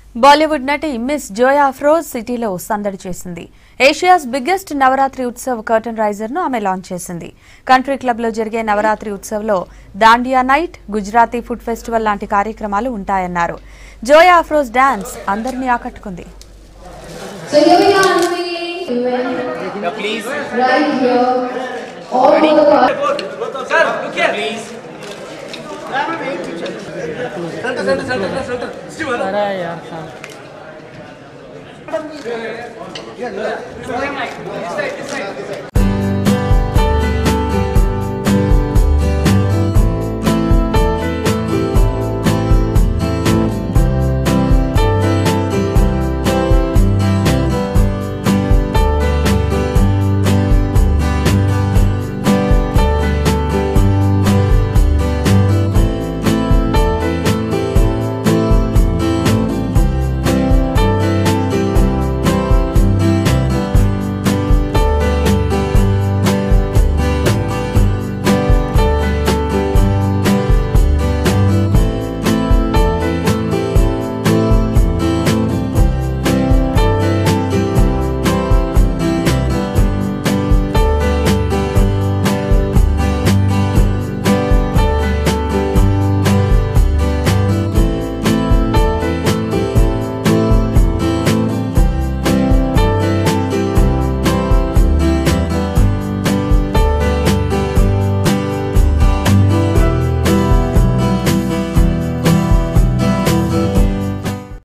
బాలీవుడ్ నటి మిస్ జోయా అఫ్రోజ్ సిటీలో సందడి చేసింది. Asia's biggest Navratri Utsav curtain raiser ను ఆమె లాంచ్ చేసింది. కంట్రీ క్లబ్ లో జరిగే నవరాత్రి ఉత్సవ్ లో dandiya night, Gujarati food festival లాంటి కార్యక్రమాలు ఉంటాయన్నారు. జోయా అఫ్రోజ్ డాన్స్ అందరినీ ఆకట్టుకుంది. यार